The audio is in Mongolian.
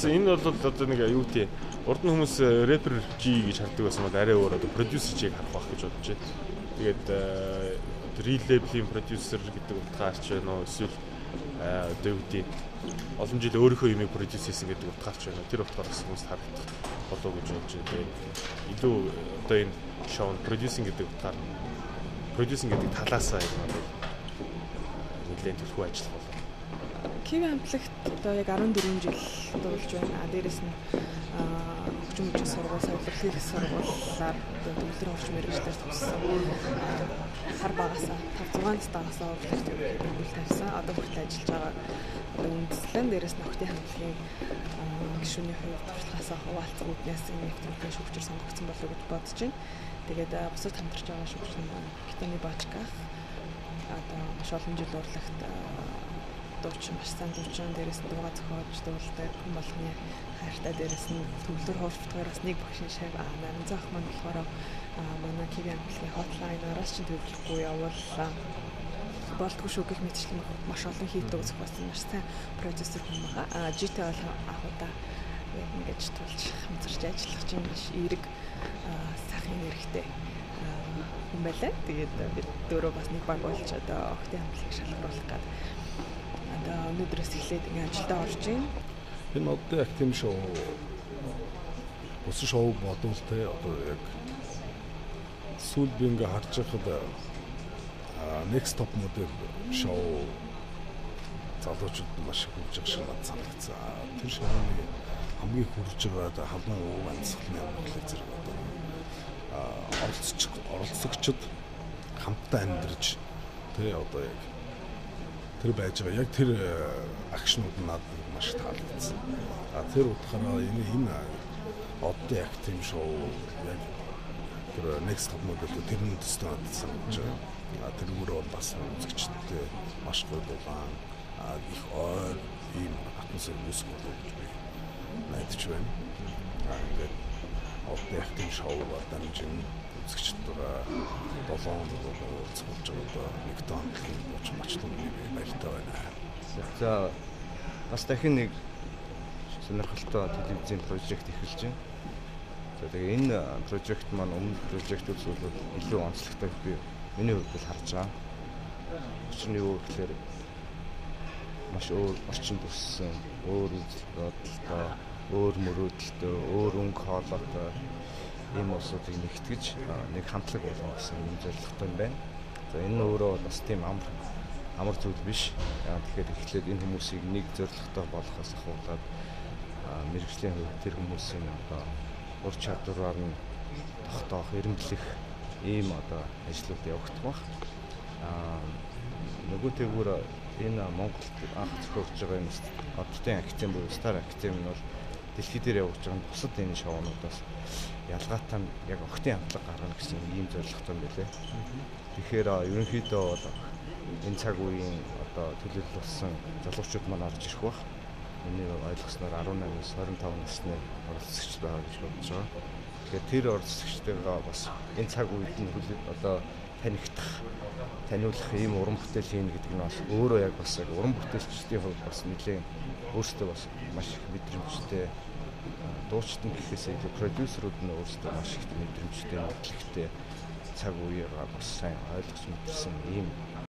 Энэ бол одоо нэг юу тий урд нь хүмүүс рэпер G гэж хардаг байсан бол арай өөр одоо продюсер G-г харах байх гэж бодож байна. Тэгээд real label-ийн продюсер гэдэг утгаарч байна уу эсвэл одоо юу гэдэг олон жил өөрийнхөө юмыг продюс хийсэн гэдэг утгаарч байна. Тэр утгаараас хүмүүс харагдах болов гэж бодож байна. Тэгээд илүү одоо энэ шоунд продюсинг гэдэг утгаар продюсинг гэдэг талаасаа юм бол нэлээд төлхөө ажиллах болов. Киви хамтлагт одоо яг 14 жил дуулж байна. Дээрээс нь хөгжим мужийн сургууль, савлуулгын сургуулиар төвлөрийн орчин мэргэжлэр төгссөн. Хар багасаа 5-6 настайгасаа урлагт тавьсан. Одоо хүртэл ажиллаж байгаа. Одоо үндэслэн дээрээс нь охтын хамтлагийн гишүүний хувьд туршлагаасаа хуваалцсан үүднээс нэвтрүүлгийн шүүгчээр сонгогдсон болов уу гэж бодож байна. Тэгээд бусад хамтарч байгаа шүүгчид Китаны Баачках одоо маш олон жил урлагт дуучин маш сайн дуучин дээрээс нь дуугаа зохиож дуулдаг хүн болгоны хайртай дээрээс нь төвлөр хуурфтгаараас нэг багшин шав Наранзах маань болохоор манай Киви хамтлагийн хотлайнаас ч төвлөрөхгүй явууллаа. Болтгүй шүү гэх мэтчлэн маш олон хийдэг зохиосон маш сайн продюсер хүн байгаа. Житэй бол ахуудаа яг ингэж тулж хамтарч ажиллах чинь биш эерэг сайхан нэрхтэй хүн байлаа. Тэгээд бид дөрөв бас нэг баг болж одоо охтын хамтлагийг шалгаруулах гэдэг одоо өнөөдрөөс эхлээд ингэ ажилдаа орж байна. Энэ одоо яг тийм шоу бус шоу бодвол те одоо яг сүүл би ингээ харж байхад next top модель шоу залуучууд маш их хурж байгаа шиг надад санагдсан. Тэр шоуны хамгийн хурж байгаа халуун ууг анцлын амгалыг зэрэг одоо оролцогчд хамтдаа амьдарч тэ одоо яг тэр байж байгаа. Яг тэр акшнууд надад маш таалагдсан. Тэр утгаараа энэ одоо яг тийм шоу яг тэр next top модель тэрний төстэй санагдаж байна. Тэр өөрөө бас үзэгчдтэй маш гоё дулаан их ойр ийм атмосфер үүсгэх болов гэж би найдаж байна. Ингээд одоо яг тийм шоу дамжин үзэгчдээ 7 хоног цогцолж байгаа нэг тоног боч мачлын баяртай байна. За бас дахин нэг сонирхолтой телевизийн прожект эхэлж байна. За тэгээ энэ прожект маань өмнө прожектууд бол илүү онцлогтой би миний хувьд л харж байгаа. Учир нь юу гэхээр маш өөр орчинд өссөн, өөр бодолтой, өөр мөрөөдөлтөй, өөр өнгө хоолойтой ийм улсуудыг нэгтгэж нэг хамтлаг болгох гэсэн юм зорилготой юм байна. За энэ нь өөрөө бас тийм амар зүйл биш. Тэгэхээр эхлээд энэ хүмүүсийг нэг зорилготой болгохоос ахуулаад мэргэжлийн хувьд тэр хүмүүсийн одоо ур чадвараар нь тогтоох, эренблэх ийм одоо ажлууд явагдах баг. Нөгөөтэйгүүр энэ Монголд анх зохиогдож байгаа юм оддын академи буюу Стар академи нь бол дэлхий дээр явагдаж байгаа бусад энэ шоунуудаас ялгаатай яг охтын хамтлаг гаргана гэсэн ийм зорилготой юм билээ. Тэгэхээр ерөнхийдөө бол энэ цаг үеийн одоо төлөвлөл болсон залуучууд маань орж ирэх баг. Миний ойлгосноор 18-аас 25 насны оролцогч байгаа гэж бодож байгаа. Тэгэхээр тэр оролцогчдойгоо бас энэ цаг үед нь одоо таниулах ийм уран бүтээл хийнэ гэдэг нь бас өөрөө яг бас уран бүтээлчдийн хувьд бас нэлээд өөрсдөө бас маш их мэдрэмжтэй дуучид нь гэхээс илүү продюсерүүд нь өөрсдөө маш их мэдрэмжтэй мэдлэгтэй цаг үеийг бас сайн ойлгож мэдэрсэн ийм